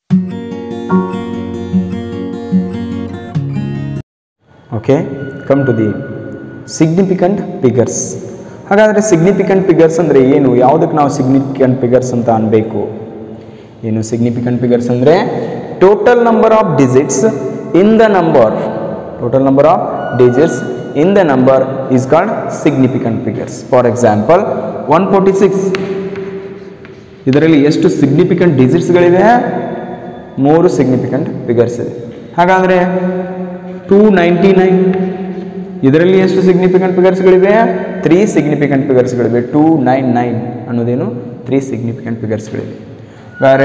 Okay, come to the significant figures. ಹಾಗಾದರೆ significant figures ಅಂದರೆ ಏನು, ಯಾವುದಕ್ಕೆ ನಾವು ಸಿಗ್ನಿಫಿಕೆಂಟ್ ಫಿಗರ್ಸ್ ಅಂತ ಅನ್ಬೇಕು? ಏನು ಸಿಗ್ನಿಫಿಕೆಂಟ್ ಫಿಗರ್ಸ್ ಅಂದರೆ total number of digits in the number, total number of digits in the number is called significant figures. For example 146, ಇದರಲ್ಲಿ ಎಷ್ಟು ಸಿಗ್ನಿಫಿಕೆಂಟ್ ಡಿಜಿಟ್ಸ್ಗಳಿವೆ? 3 ಸಿಗ್ನಿಫಿಕೆಂಟ್ ಫಿಗರ್ಸ್ ಇದೆ. ಹಾಗಾದರೆ 299, ಇದರಲ್ಲಿ ಎಷ್ಟು ಸಿಗ್ನಿಫಿಕೆಂಟ್ ಫಿಗರ್ಸ್ಗಳಿವೆ? 3 ಸಿಗ್ನಿಫಿಕೆಂಟ್ ಫಿಗರ್ಸ್ಗಳಿವೆ. 299 ಅನ್ನೋದೇನು 3 ಸಿಗ್ನಿಫಿಕೆಂಟ್ ಫಿಗರ್ಸ್ಗಳಿವೆ. ಹಾಗಾದರೆ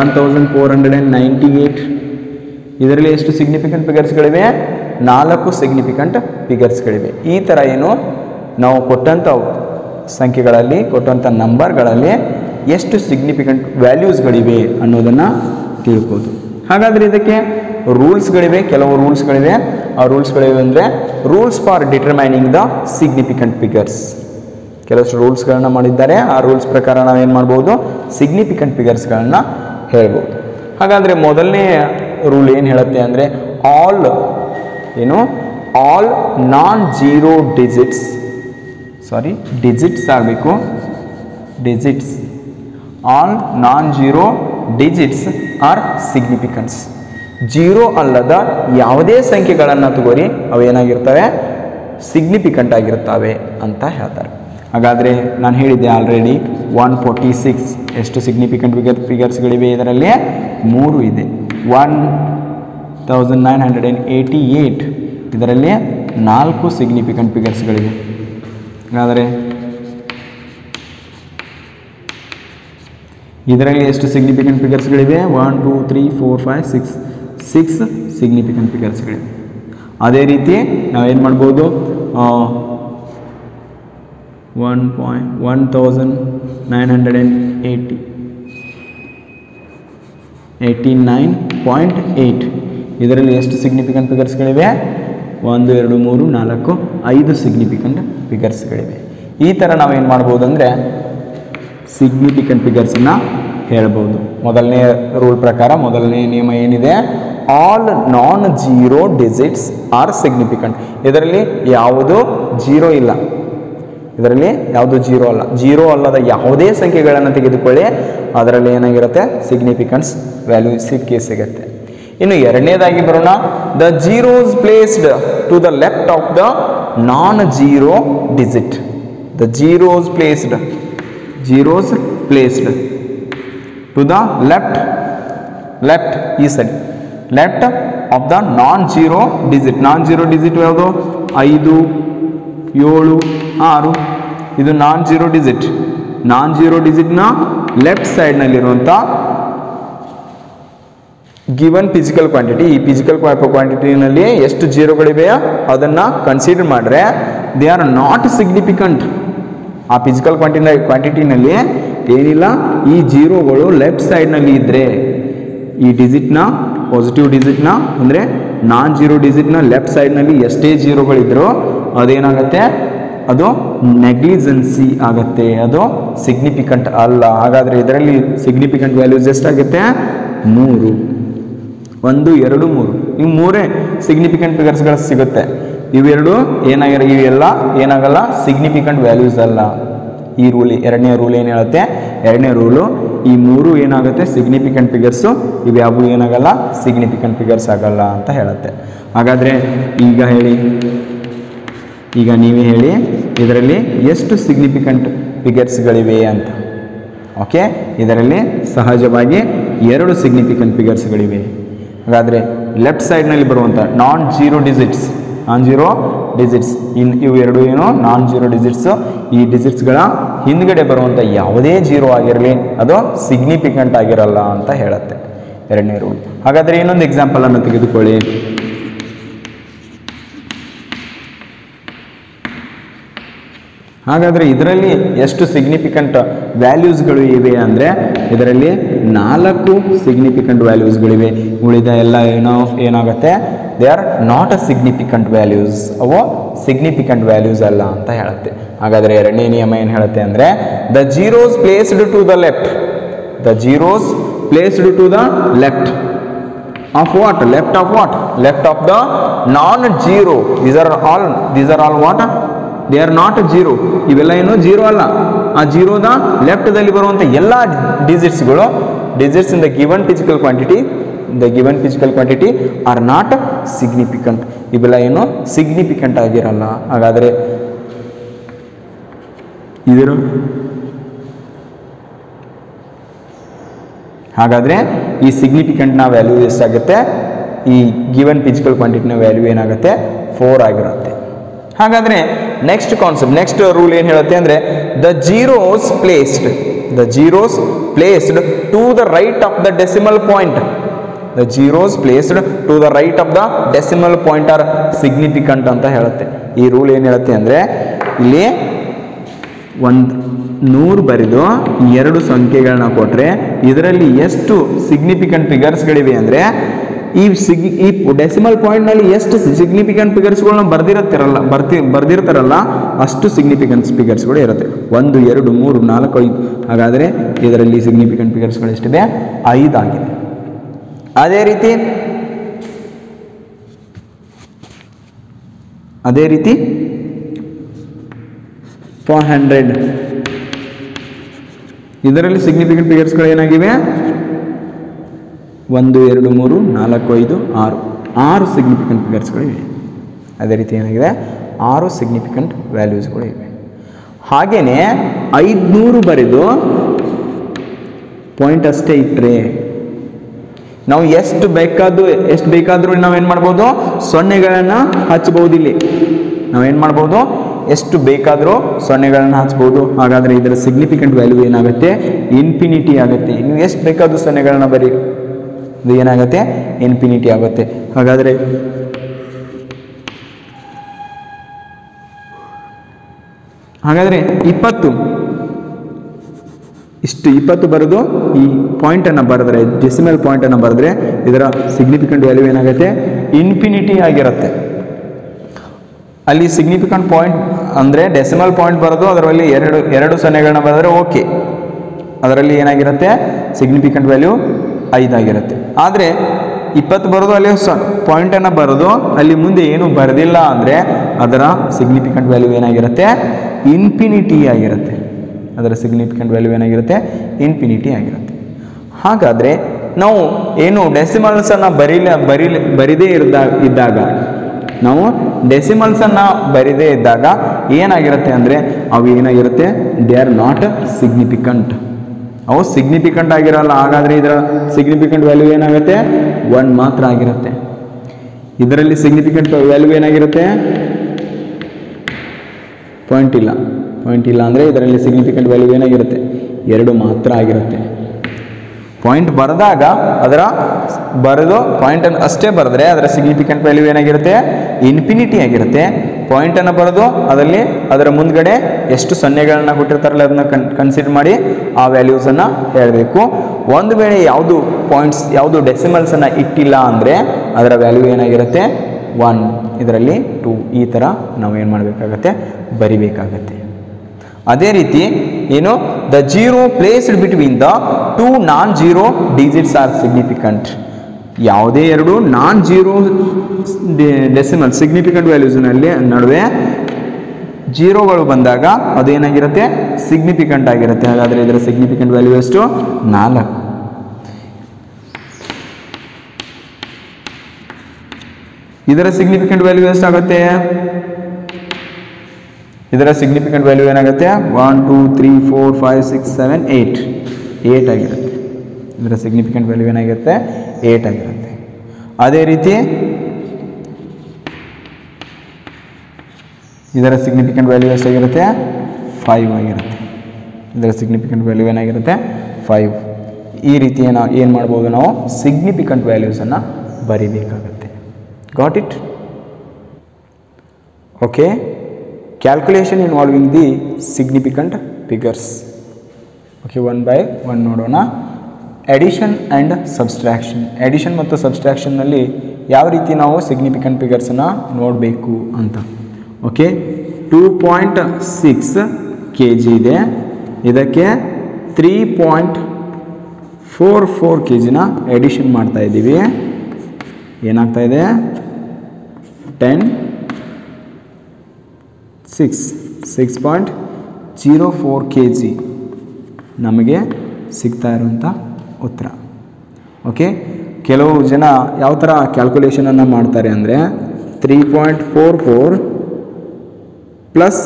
1498, ಇದರಲ್ಲಿ ಎಷ್ಟು ಸಿಗ್ನಿಫಿಕೆಂಟ್ ಫಿಗರ್ಸ್ಗಳಿವೆ? 4 ಸಿಗ್ನಿಫಿಕೆಂಟ್ ಫಿಗರ್ಸ್ಗಳಿವೆ. ಈ ಥರ ಏನು ನಾವು ಕೊಟ್ಟಂಥ ಸಂಖ್ಯೆಗಳಲ್ಲಿ, ಕೊಟ್ಟಂಥ ನಂಬರ್ಗಳಲ್ಲಿ ಎಷ್ಟು ಸಿಗ್ನಿಫಿಕೆಂಟ್ ವ್ಯಾಲ್ಯೂಸ್ಗಳಿವೆ ಅನ್ನೋದನ್ನು ತಿಳ್ಬೋದು. ಹಾಗಾದರೆ ಇದಕ್ಕೆ ರೂಲ್ಸ್ಗಳಿವೆ, ಕೆಲವು ರೂಲ್ಸ್ಗಳಿವೆ. ಆ ರೂಲ್ಸ್ಗಳಿವೆ ಅಂದರೆ rules for determining the significant figures. ಕೆಲವಷ್ಟು ರೂಲ್ಸ್ಗಳನ್ನ ಮಾಡಿದ್ದಾರೆ. ಆ ರೂಲ್ಸ್ ಪ್ರಕಾರ ನಾವೇನು ಮಾಡ್ಬೋದು? ಸಿಗ್ನಿಫಿಕೆಂಟ್ ಫಿಗರ್ಸ್ಗಳನ್ನ ಹೇಳ್ಬೋದು. ಹಾಗಾದರೆ ಮೊದಲನೇ ರೂಲ್ ಏನು ಹೇಳುತ್ತೆ ಅಂದರೆ all non zero digits, digits ಆಗಬೇಕು, digits, all non zero digits are significants. Zero ಅಲ್ಲದ ಯಾವುದೇ ಸಂಖ್ಯೆಗಳನ್ನು ತಗೋರಿ, ಅವೇನಾಗಿರ್ತವೆ? ಸಿಗ್ನಿಫಿಕೆಂಟ್ ಆಗಿರ್ತವೆ ಅಂತ ಹೇಳ್ತಾರೆ. ಹಾಗಾದರೆ ನಾನು ಹೇಳಿದ್ದೆ ಆಲ್ರೆಡಿ 146 ಎಷ್ಟು ಸಿಗ್ನಿಫಿಕೆಂಟ್ ಫಿಗರ್ಸ್ಗಳಿವೆ? ಇದರಲ್ಲಿ 3 ಇದೆ. 1988 ಇದರಲ್ಲಿ 4 ಸಿಗ್ನಿಫಿಕೆಂಟ್ ಫಿಗರ್ಸ್ಗಳಿವೆ. ಹಾಗಾದರೆ ಇದರಲ್ಲಿ ಎಷ್ಟು ಸಿಗ್ನಿಫಿಕೆಂಟ್ ಫಿಗರ್ಸ್ಗಳಿವೆ? 1 2 3 4 5 6 ಸಿಗ್ನಿಫಿಕೆಂಟ್ ಫಿಗರ್ಸ್ಗಳಿವೆ. ಅದೇ ರೀತಿ ನಾವೇನು ಮಾಡ್ಬೋದು? 1989.8 ಇದರಲ್ಲಿ ಎಷ್ಟು ಸಿಗ್ನಿಫಿಕೆಂಟ್ ಫಿಗರ್ಸ್ಗಳಿವೆ? 1 2 3 4 5 ಸಿಗ್ನಿಫಿಕೆಂಟ್ ಫಿಗರ್ಸ್ಗಳಿವೆ. ಈ ಥರ ನಾವೇನು ಮಾಡ್ಬೋದು ಅಂದರೆ ಸಿಗ್ನಿಫಿಕೆಂಟ್ ಫಿಗರ್ಸನ್ನು ಹೇಳ್ಬೋದು. ಮೊದಲನೇ ರೂಲ್ ಪ್ರಕಾರ ಮೊದಲನೇ ನಿಯಮ ಏನಿದೆ? All non zero digits are significant. ಇದರಲ್ಲಿ ಯಾವುದೂ ಜೀರೋ ಇಲ್ಲ, ಇದರಲ್ಲಿ ಯಾವುದು ಜೀರೋ ಅಲ್ಲ. ಜೀರೋ ಅಲ್ಲದ ಯಾವುದೇ ಸಂಖ್ಯೆಗಳನ್ನು ತೆಗೆದುಕೊಳ್ಳಿ, ಅದರಲ್ಲಿ ಏನಾಗಿರುತ್ತೆ? ಸಿಗ್ನಿಫಿಕೆನ್ಸ್ ವ್ಯಾಲ್ಯೂ ಸಿಗುತ್ತೆ. ಇನ್ನು ಎರಡನೇದಾಗಿ ಬರೋಣ. The zeros placed to the left of the non zero digit. The zeros placed to the left ಈ ಸರಿ, left of the non zero digit. Non zero digit ಯಾವುದು? 5 7 6. ಇದು non zero digit. Non zero ಡಿಜಿಟ್ನ left ಸೈಡ್ನಲ್ಲಿರುವಂಥ given physical quantity, ಈ physical ಕ್ವಾಂಟಿಟಿನಲ್ಲಿ ಎಷ್ಟು ಜೀರೋಗಳಿವೆಯೋ ಅದನ್ನು ಕನ್ಸಿಡರ್ ಮಾಡಿದ್ರೆ ದೇ ಆರ್ ನಾಟ್ ಸಿಗ್ನಿಫಿಕೆಂಟ್. ಆ ಫಿಸಿಕಲ್ ಕ್ವಾಂಟಿಟಿನಲ್ಲಿ ಏನಿಲ್ಲ, ಈ ಜೀರೋಗಳು ಲೆಫ್ಟ್ ಸೈಡ್ನಲ್ಲಿ ಇದ್ದರೆ, ಈ ಡಿಜಿಟ್ನ ಪಾಸಿಟಿವ್ ಡಿಜಿಟ್ನ ಅಂದರೆ ನಾನ್ ಜೀರೋ ಡಿಜಿಟ್ನ ಲೆಫ್ಟ್ ಸೈಡ್ನಲ್ಲಿ ಎಷ್ಟೇ ಜೀರೋಗಳಿದ್ರೂ ಅದೇನಾಗುತ್ತೆ? ಅದು ನೆಗ್ಲಿಜೆನ್ಸಿ ಆಗುತ್ತೆ, ಅದು ಸಿಗ್ನಿಫಿಕೆಂಟ್ ಅಲ್ಲ. ಹಾಗಾದರೆ ಇದರಲ್ಲಿ ಸಿಗ್ನಿಫಿಕೆಂಟ್ ವ್ಯಾಲ್ಯೂಸ್ ಎಷ್ಟಾಗುತ್ತೆ? 3. 1 2 3. ಇವು 3 ಸಿಗ್ನಿಫಿಕೆಂಟ್ ಫಿಗರ್ಸ್ಗಳು ಸಿಗುತ್ತೆ. ಇವೆರಡು ಇವೆಲ್ಲ ಏನಾಗಲ್ಲ? ಸಿಗ್ನಿಫಿಕೆಂಟ್ ವ್ಯಾಲ್ಯೂಸ್ ಅಲ್ಲ. ಈ ರೂಲ್, ಎರಡನೇ ರೂಲ್ ಏನು ಹೇಳುತ್ತೆ? ಎರಡನೇ ರೂಲು ಈ 3 ಏನಾಗುತ್ತೆ? Significant figures. ಇವ್ಯಾವು ಏನಾಗಲ್ಲ? ಸಿಗ್ನಿಫಿಕೆಂಟ್ ಫಿಗರ್ಸ್ ಆಗಲ್ಲ ಅಂತ ಹೇಳುತ್ತೆ. ಹಾಗಾದರೆ ಈಗ ನೀವೇ ಹೇಳಿ, ಇದರಲ್ಲಿ ಎಷ್ಟು ಸಿಗ್ನಿಫಿಕೆಂಟ್ ಫಿಗರ್ಸ್ಗಳಿವೆ ಅಂತ. ಓಕೆ, ಇದರಲ್ಲಿ ಸಹಜವಾಗಿ 2 ಸಿಗ್ನಿಫಿಕೆಂಟ್ ಫಿಗರ್ಸ್ಗಳಿವೆ. ಹಾಗಾದರೆ ಲೆಫ್ಟ್ ಸೈಡ್ನಲ್ಲಿ ಬರುವಂಥ ನಾನ್ ಜೀರೋ ಡಿಜಿಟ್ಸ್ ಇವು ಎರಡು ಏನು? Non zero digits. ಈ ಡಿಜಿಟ್ಸ್ಗಳ ಹಿಂದ್ಗಡೆ ಬರುವಂಥ ಯಾವುದೇ ಜೀರೋ ಆಗಿರಲಿ ಅದು ಸಿಗ್ನಿಫಿಕೆಂಟ್ ಆಗಿರಲ್ಲ ಅಂತ ಹೇಳುತ್ತೆ ಎರಡನೇ ರೂಲ್. ಹಾಗಾದರೆ ಇನ್ನೊಂದು ಎಕ್ಸಾಂಪಲನ್ನು ತೆಗೆದುಕೊಳ್ಳಿ. ಹಾಗಾದರೆ ಇದರಲ್ಲಿ ಎಷ್ಟು ಸಿಗ್ನಿಫಿಕೆಂಟ್ ವ್ಯಾಲ್ಯೂಸ್ಗಳು ಇವೆ ಅಂದರೆ ಇದರಲ್ಲಿ 4 ಸಿಗ್ನಿಫಿಕೆಂಟ್ ವ್ಯಾಲ್ಯೂಸ್ಗಳಿವೆ. ಉಳಿದ ಎಲ್ಲ ಏನಾಗುತ್ತೆ? They are not a significant values. ಅವು ಸಿಗ್ನಿಫಿಕೆಂಟ್ ವ್ಯಾಲ್ಯೂಸ್ ಅಲ್ಲ ಅಂತ ಹೇಳುತ್ತೆ. ಹಾಗಾದರೆ ಎರಡನೇ ನಿಯಮ ಏನು ಹೇಳುತ್ತೆ ಅಂದರೆ the zeros placed to the left placed to the left of what? Left of what? Left of the non-zero. These are all what? They are not zero. ಇವೆಲ್ಲ ಏನು ಜೀರೋ ಅಲ್ಲ. ಆ ಜೀರೋದ ಲೆಫ್ಟ್ದಲ್ಲಿ ಬರುವಂಥ ಎಲ್ಲ digits in the given physical quantity are not significant. ಇವೆಲ್ಲ ಏನು significant ಆಗಿರಲ್ಲ. ಹಾಗಾದರೆ ಈ ಸಿಗ್ನಿಫಿಕೆಂಟ್ನ ವ್ಯಾಲ್ಯೂ ಎಷ್ಟಾಗುತ್ತೆ? ಈ ಗಿವನ್ ಫಿಸಿಕಲ್ ಕ್ವಾಂಟಿಟಿನ ವ್ಯಾಲ್ಯೂ ಏನಾಗುತ್ತೆ? 4 ಆಗಿರುತ್ತೆ. ಹಾಗಾದರೆ ನೆಕ್ಸ್ಟ್ ರೂಲ್ ಏನು ಹೇಳುತ್ತೆ ಅಂದರೆ the zeros placed to the right of the decimal point. The zeros placed to the right of the decimal point are significant ಅಂತ ಹೇಳುತ್ತೆ. ಈ ರೂಲ್ ಏನು ಹೇಳುತ್ತೆ ಅಂದರೆ ಇಲ್ಲಿ 100 ಬರೆದು 2 ಸಂಖ್ಯೆಗಳನ್ನ ಕೊಟ್ಟರೆ ಇದರಲ್ಲಿ ಎಷ್ಟು ಸಿಗ್ನಿಫಿಕೆಂಟ್ ಫಿಗರ್ಸ್ಗಳಿವೆ ಅಂದರೆ ಈ ಡೆಸಿಮಲ್ ಪಾಯಿಂಟ್ನಲ್ಲಿ ಎಷ್ಟು ಸಿಗ್ನಿಫಿಕೆಂಟ್ ಫಿಗರ್ಸ್ಗಳನ್ನ ಬರ್ದಿರ್ತಾರಲ್ಲ ಅಷ್ಟು ಸಿಗ್ನಿಫಿಕೆಂಟ್ ಫಿಗರ್ಸ್ಗಳು ಇರುತ್ತೆ. 1 2 3 4 5. ಹಾಗಾದರೆ ಇದರಲ್ಲಿ ಸಿಗ್ನಿಫಿಕೆಂಟ್ ಫಿಗರ್ಸ್ಗಳು ಎಷ್ಟಿದೆ? 5 ಆಗಿದೆ. ಅದೇ ರೀತಿ 400 ಇದರಲ್ಲಿ ಸಿಗ್ನಿಫಿಕೆಂಟ್ ಫಿಗರ್ಸ್ಗಳು ಏನಾಗಿವೆ? 1 2 3 4 5 6 ಸಿಗ್ನಿಫಿಕೆಂಟ್ ಫಿಗರ್ಸ್ಗಳು ಇವೆ. ಅದೇ ರೀತಿ ಏನಾಗಿದೆ? 6 ಸಿಗ್ನಿಫಿಕೆಂಟ್ ವ್ಯಾಲ್ಯೂಸ್ಗಳು ಇವೆ. ಹಾಗೆಯೇ 500 ಬರೆದು ಪಾಯಿಂಟ್ ಅಷ್ಟೇ ಇಟ್ಟರೆ ನಾವು ಎಷ್ಟು ಬೇಕಾದರೂ ನಾವೇನು ಮಾಡ್ಬೋದು? ಸೊನ್ನೆಗಳನ್ನು ಹಚ್ಚಬಹುದು. ಇಲ್ಲಿ ನಾವೇನು ಮಾಡ್ಬೋದು? ಎಷ್ಟು ಬೇಕಾದರೂ ಸೊನ್ನೆಗಳನ್ನು ಹಚ್ಬೋದು. ಹಾಗಾದರೆ ಇದರ ಸಿಗ್ನಿಫಿಕೆಂಟ್ ವ್ಯಾಲ್ಯೂ ಏನಾಗುತ್ತೆ? ಇನ್ಫಿನಿಟಿ ಆಗುತ್ತೆ. ನೀವು ಎಷ್ಟು ಬೇಕಾದರೂ ಸೊನ್ನೆಗಳನ್ನು ಬರೀ, ಇದು ಏನಾಗುತ್ತೆ? ಇನ್ಫಿನಿಟಿ ಆಗುತ್ತೆ. ಹಾಗಾದರೆ ಹಾಗಾದರೆ 20 ಬರೆದು ಈ ಪಾಯಿಂಟನ್ನು ಬರೆದ್ರೆ, ಡೆಸಿಮಲ್ ಪಾಯಿಂಟನ್ನು ಬರೆದ್ರೆ ಇದರ ಸಿಗ್ನಿಫಿಕೆಂಟ್ ವ್ಯಾಲ್ಯೂ ಏನಾಗುತ್ತೆ? ಇನ್ಫಿನಿಟಿ ಆಗಿರುತ್ತೆ. ಅಲ್ಲಿ ಸಿಗ್ನಿಫಿಕೆಂಟ್ ಪಾಯಿಂಟ್ ಅಂದರೆ ಡೆಸಿಮಲ್ ಪಾಯಿಂಟ್ ಬರೋದು ಅದರಲ್ಲಿ ಎರಡು ಸೊನ್ನೆಗಳನ್ನ ಬರೆದ್ರೆ ಓಕೆ, ಅದರಲ್ಲಿ ಏನಾಗಿರುತ್ತೆ? ಸಿಗ್ನಿಫಿಕೆಂಟ್ ವ್ಯಾಲ್ಯೂ 5 ಆಗಿರುತ್ತೆ. ಆದರೆ 20 ಬರೋದು ಅಲ್ಲಿ ಪಾಯಿಂಟನ್ನು ಬರೋದು ಅಲ್ಲಿ ಮುಂದೆ ಏನು ಬರೆದಿಲ್ಲ ಅಂದರೆ ಅದರ ಸಿಗ್ನಿಫಿಕೆಂಟ್ ವ್ಯಾಲ್ಯೂ ಏನಾಗಿರುತ್ತೆ? ಇನ್ಫಿನಿಟಿ ಆಗಿರುತ್ತೆ. ಅದರ ಸಿಗ್ನಿಫಿಕೆಂಟ್ ವ್ಯಾಲ್ಯೂ ಏನಾಗಿರುತ್ತೆ? ಇನ್ಫಿನಿಟಿ ಆಗಿರುತ್ತೆ. ಹಾಗಾದರೆ ನಾವು ಏನು ಡೆಸಿಮಲ್ಸನ್ನು ಬರಿದೇ ಇದ್ದಾಗ ನಾವು ಡೆಸಿಮಲ್ಸನ್ನು ಬರಿದೇ ಇದ್ದಾಗ ಏನಾಗಿರುತ್ತೆ ಅಂದರೆ ಅವು ಏನಾಗಿರುತ್ತೆ? They are not significant. ಅವು ಸಿಗ್ನಿಫಿಕೆಂಟ್ ಆಗಿರಲ್ಲ. ಹಾಗಾದರೆ ಇದರ ಸಿಗ್ನಿಫಿಕೆಂಟ್ ವ್ಯಾಲ್ಯೂ ಏನಾಗುತ್ತೆ? 1 ಮಾತ್ರ ಆಗಿರುತ್ತೆ. ಇದರಲ್ಲಿ ಸಿಗ್ನಿಫಿಕೆಂಟ್ ವ್ಯಾಲ್ಯೂ ಏನಾಗಿರುತ್ತೆ? ಪಾಯಿಂಟ್ ಇಲ್ಲ ಅಂದರೆ ಇದರಲ್ಲಿ ಸಿಗ್ನಿಫಿಕೆಂಟ್ ವ್ಯಾಲ್ಯೂ ಏನಾಗಿರುತ್ತೆ? 2 ಮಾತ್ರ ಆಗಿರುತ್ತೆ. ಪಾಯಿಂಟ್ ಬರೆದಾಗ ಬರೆದು ಪಾಯಿಂಟನ್ನು ಅಷ್ಟೇ ಬರೆದ್ರೆ ಅದರ ಸಿಗ್ನಿಫಿಕೆಂಟ್ ವ್ಯಾಲ್ಯೂ ಏನಾಗಿರುತ್ತೆ? ಇನ್ಫಿನಿಟಿ ಆಗಿರುತ್ತೆ. ಪಾಯಿಂಟನ್ನು ಬರೆದು ಅದರ ಮುಂದ್ಗಡೆ ಎಷ್ಟು ಸೊನ್ನೆಗಳನ್ನ ಕೊಟ್ಟಿರ್ತಾರಲ್ಲ ಅದನ್ನ ಕನ್ಸಿಡರ್ ಮಾಡಿ ಆ ವ್ಯಾಲ್ಯೂಸನ್ನು ಹೇಳಬೇಕು. ಒಂದು ವೇಳೆ ಯಾವುದು ಡೆಸಿಮಲ್ಸನ್ನು ಇಟ್ಟಿಲ್ಲ ಅಂದರೆ ಅದರ ವ್ಯಾಲ್ಯೂ ಏನಾಗಿರುತ್ತೆ? 1, ಇದರಲ್ಲಿ 2. ಈ ಥರ ನಾವೇನು ಮಾಡಬೇಕಾಗತ್ತೆ? ಬರಿಬೇಕಾಗತ್ತೆ. ಅದೇ ರೀತಿ ಏನು? The zero placed between the 2 nonzero digits are significant. ಯಾವುದೇ 2 ನಾನ್-ಜೀರೋ ಡೆಸಿಮಲ್ ಸಿಗ್ನಿಫಿಕೆಂಟ್ ವ್ಯಾಲ್ಯೂಸ್ನಲ್ಲಿ ನಡುವೆ ಜೀರೋಗಳು ಬಂದಾಗ ಅದೇನಾಗಿರುತ್ತೆ? ಸಿಗ್ನಿಫಿಕೆಂಟ್ ಆಗಿರುತ್ತೆ. ಹಾಗಾದರೆ ಇದರ ಸಿಗ್ನಿಫಿಕೆಂಟ್ ವ್ಯಾಲ್ಯೂ ಎಷ್ಟು? 4. ಇದರ ಸಿಗ್ನಿಫಿಕೆಂಟ್ ವ್ಯಾಲ್ಯೂ ಎಷ್ಟಾಗುತ್ತೆ? ಇದರ ಸಿಗ್ನಿಫಿಕೆಂಟ್ ವ್ಯಾಲ್ಯೂ ಏನಾಗುತ್ತೆ? 1 2 3 4 5 6 7 8 ಆಗಿರುತ್ತೆ. ಇದರ ಸಿಗ್ನಿಫಿಕೆಂಟ್ ವ್ಯಾಲ್ಯೂ ಏನಾಗಿರುತ್ತೆ? 8 ಆಗಿರುತ್ತೆ. ಅದೇ ರೀತಿ ಇದರ ಸಿಗ್ನಿಫಿಕೆಂಟ್ ವ್ಯಾಲ್ಯೂ ಎಷ್ಟಾಗಿರುತ್ತೆ? 5 ಆಗಿರುತ್ತೆ. ಇದರ ಸಿಗ್ನಿಫಿಕೆಂಟ್ ವ್ಯಾಲ್ಯೂ ಏನಾಗಿರುತ್ತೆ? 5. ಈ ರೀತಿ ಏನು ಮಾಡ್ಬೋದು? ನಾವು ಸಿಗ್ನಿಫಿಕೆಂಟ್ ವ್ಯಾಲ್ಯೂಸನ್ನು ಬರಿಬೇಕಾಗುತ್ತೆ. Got it? Okay. Calculation involving the significant figures. Okay, 1 by 1 ನೋಡೋಣ. Edition and subtraction. ಎಡಿಷನ್ ಮತ್ತು ಸಬ್ಸ್ಟ್ರಾಕ್ಷನ್ನಲ್ಲಿ ಯಾವ ರೀತಿ ನಾವು ಸಿಗ್ನಿಫಿಕೆಂಟ್ ಫಿಗರ್ಸನ್ನು ನೋಡಬೇಕು ಅಂತ. ಓಕೆ, 2.6 kg ಇದೆ. ಇದಕ್ಕೆ 3.5 4 ಕೆ ಜಿನ ಎಡಿಷನ್ ಮಾಡ್ತಾ ಇದ್ದೀವಿ. ಏನಾಗ್ತಾ ಇದೆ 6.04 ಕೆ ಜಿ ನಮಗೆ ಸಿಗ್ತಾ ಇರುವಂಥ ಉತ್ತರ. ಓಕೆ, ಕೆಲವು ಜನ ಯಾವ ಥರ ಕ್ಯಾಲ್ಕುಲೇಷನನ್ನು ಮಾಡ್ತಾರೆ ಅಂದರೆ 3.44 ಪ್ಲಸ್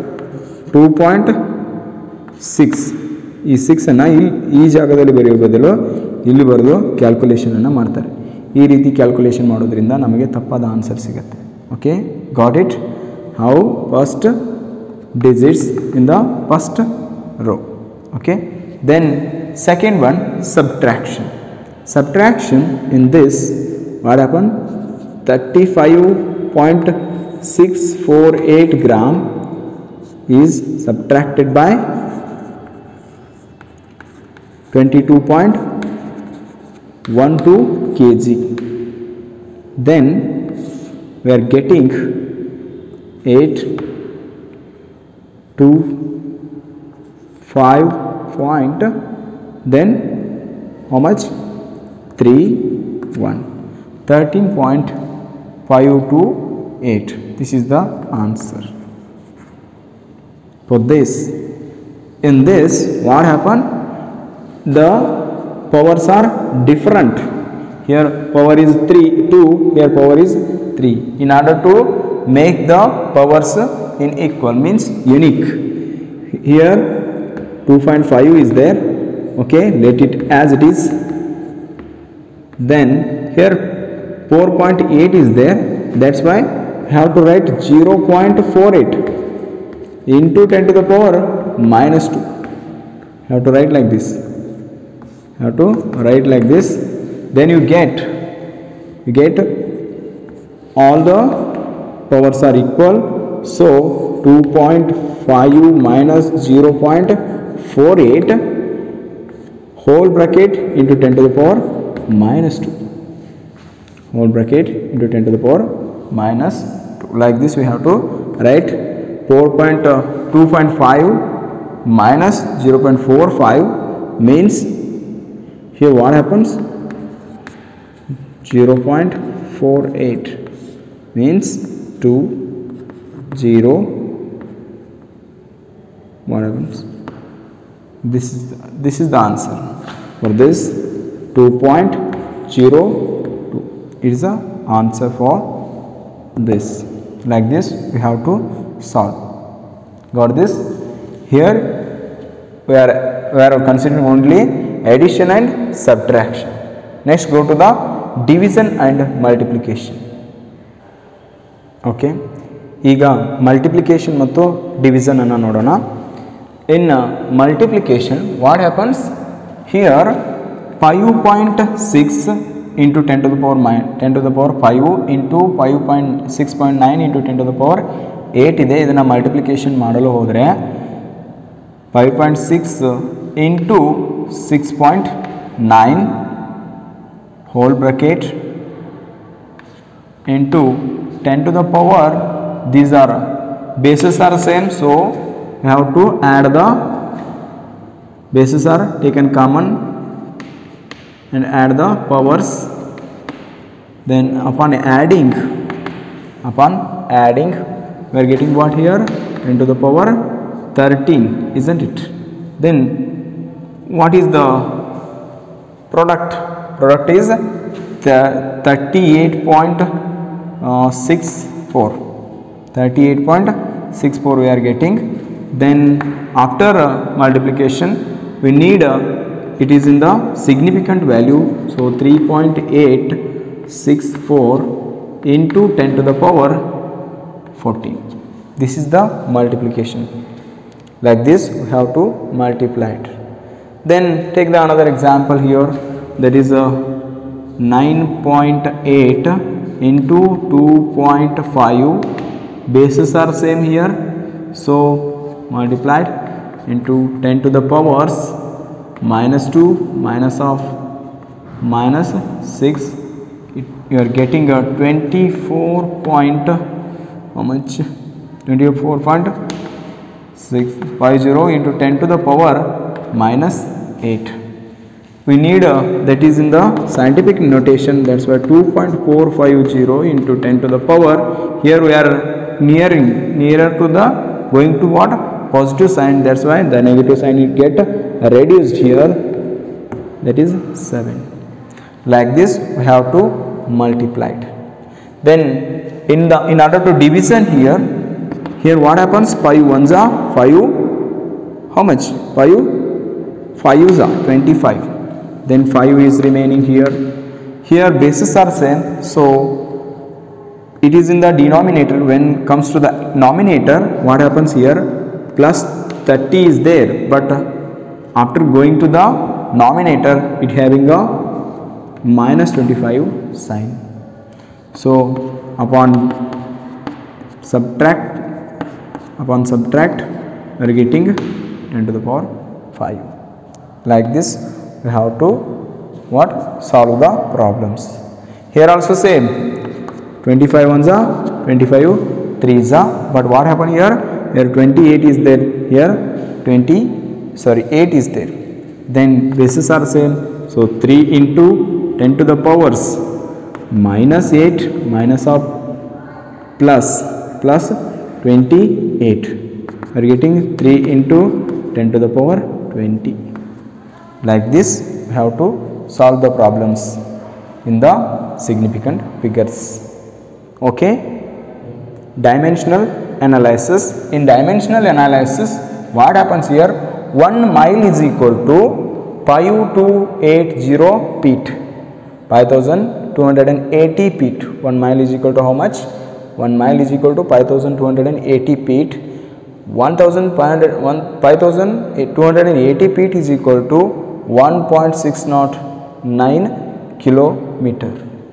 2.6 ಈ 6ಅನ್ನು ಈ ಜಾಗದಲ್ಲಿ ಬರೆಯೋ ಬದಲು ಇಲ್ಲಿ ಬರೆದು ಕ್ಯಾಲ್ಕುಲೇಷನನ್ನು ಮಾಡ್ತಾರೆ. ಈ ರೀತಿ ಕ್ಯಾಲ್ಕುಲೇಷನ್ ಮಾಡೋದ್ರಿಂದ ನಮಗೆ ತಪ್ಪಾದ ಆನ್ಸರ್ ಸಿಗುತ್ತೆ. Okay, got it? How first digits in the first row. Okay, then second one, subtraction. Subtraction in this, what happened? 35.648 gram is subtracted by 22.12 kg. Then we are getting 825 point, then how much? 13.528. This is the answer for this. In this, what happened? The powers are different. Here power is 2, here power is 3. In order to make the powers in equal, means unique, here 2.5 is there. Okay, let it as it is. Then here 4.8 is there, that's why I have to write 0.48 into 10 to the power minus 2. I have to write like this. I have to write like this. Then you get all the powers are equal. So 2.5 minus 0.48 whole bracket into 10 to the power minus 2. Whole bracket into 10 to the power minus 2. Like this we have to write 2.5 minus 0.45 means here what happens? 0.48 means 2 0 what happens? This is the answer for this 2.02. It is the answer for this. Like this we have to solve. Got this? Here we are considering only addition and subtraction. Next go to the division and multiplication. Okay, ಈಗ multiplication ಮತ್ತು division ಅನ್ನು ನೋಡೋಣ. In multiplication what happens? Here 5.6 into 10 to the power 5 into 5.6.9 into 10 to the power 8 ಇದೆ. ಇದನ್ನು multiplication ಮಾಡಲು ಹೋದರೆ 5.6 into 6.9 whole bracket into 10 to the power, these are bases are same, so we have to add the bases are taken common and add the powers. Then upon adding we are getting what here? 10 to the power 13, isn't it? Then what is the product? Product is 38.64 we are getting. Then after multiplication we need it is in the significant value, so 3.864 into 10 to the power 14. This is the multiplication. Like this we have to multiply it. Then take the another example here, that is 9.8 into 2.5, bases are same here, so multiplied into 10 to the powers minus 2 minus of minus 6, you are getting a 24 point how much? 24.650 into 10 to the power minus 8. we need that is in the scientific notation, that's why 2.450 into 10 to the power. Here we are nearer to the going to what positive sign, that's why the negative sign will get reduced here, that is 7. Like this we have to multiply it. Then in order to division here what happens, 5 ones are 5, how much, 5 5s are 25, then 5 is remaining here bases are same, so it is in the denominator. When comes to the numerator, what happens here, plus 30 is there, but after going to the numerator it having a minus 25 sign. So upon subtract we are getting 10 to the power 5. Like this we have to what, solve the problems. Here also same, 25 ones are 25 3s are, but what happened here 28 is there, here 8 is there, then bases are same, so 3 into 10 to the powers minus 8 minus of plus 28, we are getting 3 into 10 to the power 20. Like this we have to solve the problems in the significant figures. Okay, dimensional analysis. In dimensional analysis what happens here, 1 mile is equal to 5280 feet, 5280 feet. 1 mile is equal to how much, 1 mile is equal to 5280 feet. 5280 feet is equal to 1.609 kilometer.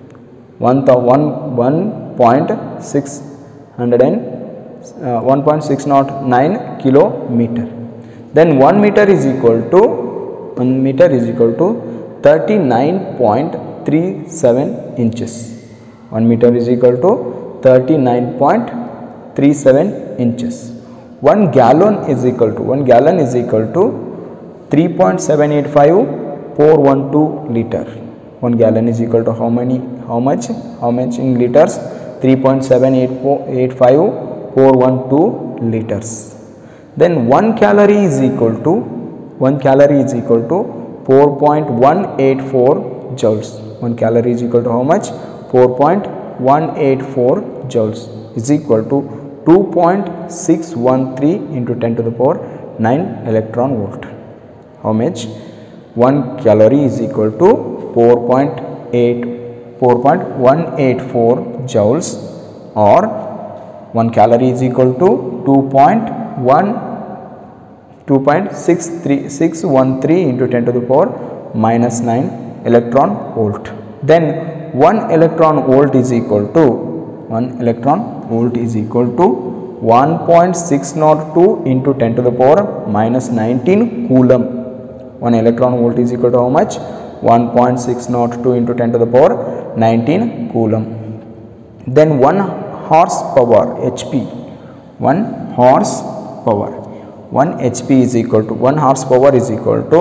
1.609 kilometer. Then 1 meter is equal to 39.37 inches. 1 meter is equal to 39.37 inches. 1 gallon is equal to 3.785412 liter. 1 gallon is equal to how much in liters, 3.788512 liters. Then 1 calorie is equal to 4.184 joules. 1 calorie is equal to how much, 4.184 joules is equal to 2.613 into 10 to the power 9 electron volt. How much, 1 calorie is equal to 4.184 joules, or 1 calorie is equal to 2.613 into 10 to the power minus 9 electron volt. Then 1 electron volt is equal to 1.602 into 10 to the power minus 19 coulomb. 1 electron volt is equal to how much, 1.602 into 10 to the power 19 coulomb. Then 1 horsepower HP, 1 horsepower, 1 HP is equal to 1 horsepower is equal to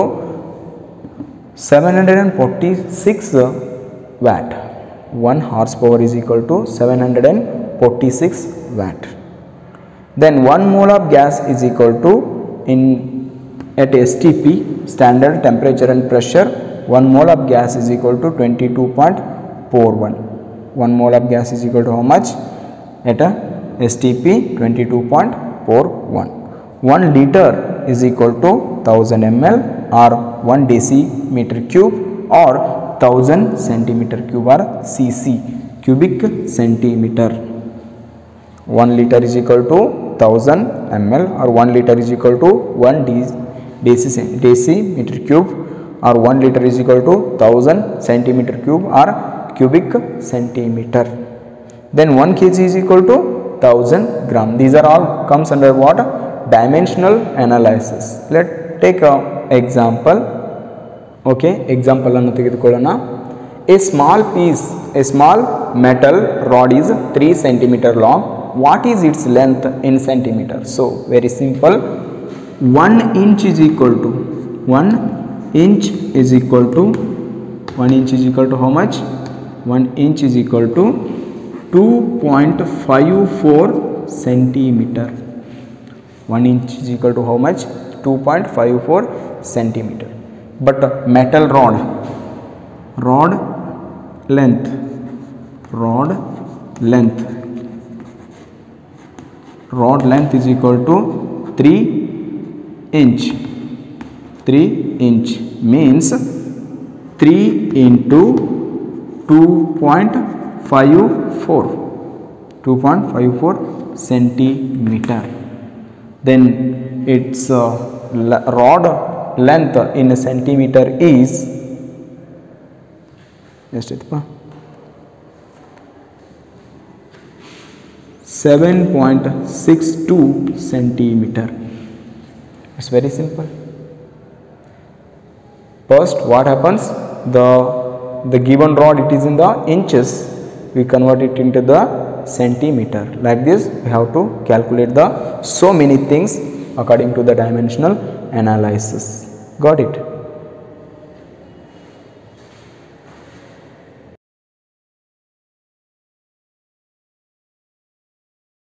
746 watt. 1 horsepower is equal to 746 watt. Then 1 mole of gas is equal to at STP, standard temperature and pressure, 1 mole of gas is equal to 22.41. 1 mole of gas is equal to how much, at a STP 22.41. 1 liter is equal to 1000 ml or 1 decimeter cube or 1000 centimeter cube or cc, cubic centimeter. 1 liter is equal to 1000 ml or 1 liter is equal to 1 decimeter cube or 1 liter is equal to 1000 centimeter cube or cubic centimeter. Then 1 kg is equal to 1000 gram. These are all comes under what, dimensional analysis. Let's take a example. Okay, example annu ತೆಗೆದುಕೊಳ್ಳೋಣ. A small metal rod is 3 centimeter long. What is its length in centimeter? So very simple, 1 inch is equal to 1 inch is equal to 1 inch is equal to how much? 1 inch is equal to 2.54 centimeter. 1 inch is equal to how much? 2.54 centimeter. But metal rod length is equal to 3 inch. 3 inch means 3 into 2.54 centimeter. Then its rod length in a centimeter is 7.62 centimeter. It's very simple. First, what happens? The given rod, it is in the inches, we convert it into the centimeter. Like this we have to calculate the so many things according to the dimensional analysis. Got it?